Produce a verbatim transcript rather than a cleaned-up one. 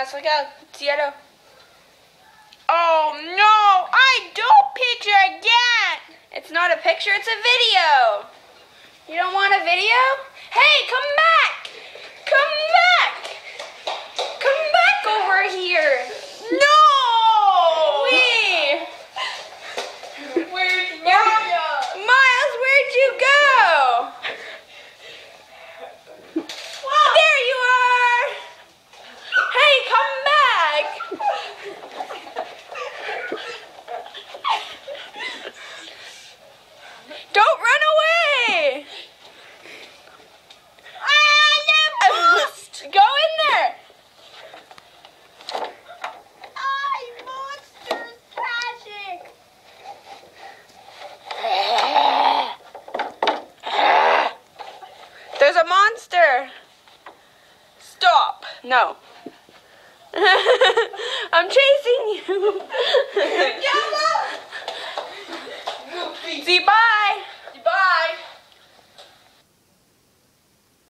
mask. Look out. It's yellow. Oh no! I don't picture again! It's not a picture, it's a video! You don't want a video? Hey, come back! Come back! Come back over here! No! Wait! Where's Maya? Miles, where'd you go? Wow. There you are! Hey, come back! Don't run away! Ah, no, go in there! I monsters crashing! There's a monster! Stop! No. I'm chasing you! See, bye!